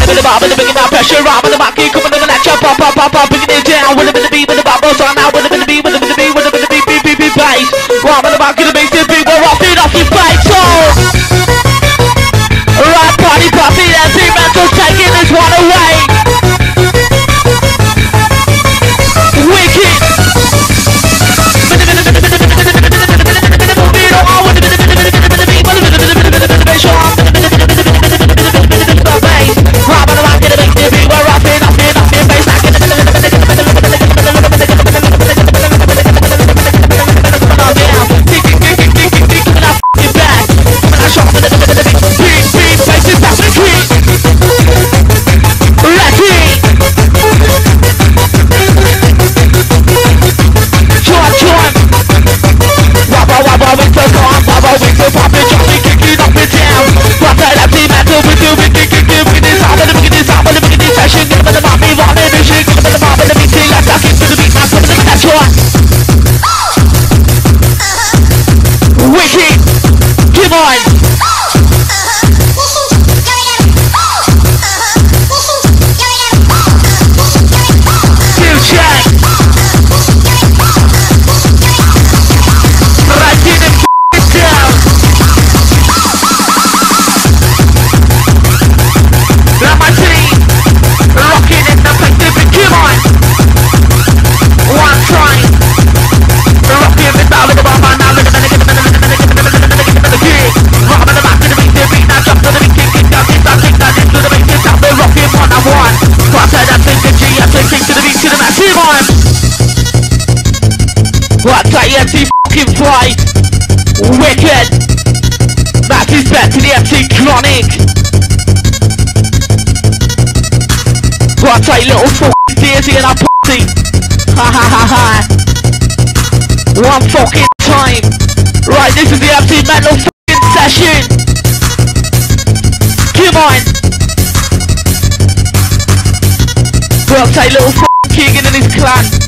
with the bar, with the bringing that pressure on. With the mic, coming on the lecture, pop, pop, pop, pop, bringing it down. With the beat, with the bubbles on now. With the beat, with the beat, with the beat, beat, beat, beat, bass. Right, with the mic, the bass, the beat, we're off it, off your face. So, right, party, party, MC Mental's taking this one away. Wicked. What's that MC fucking fly? Wicked! That is back to the MC Chronic! What's that little fucking Daisy in our pussy? Ha ha ha ha! One fucking time! Right, this is the MC Mental fucking session! Come on! What's that little fucking king in his clan?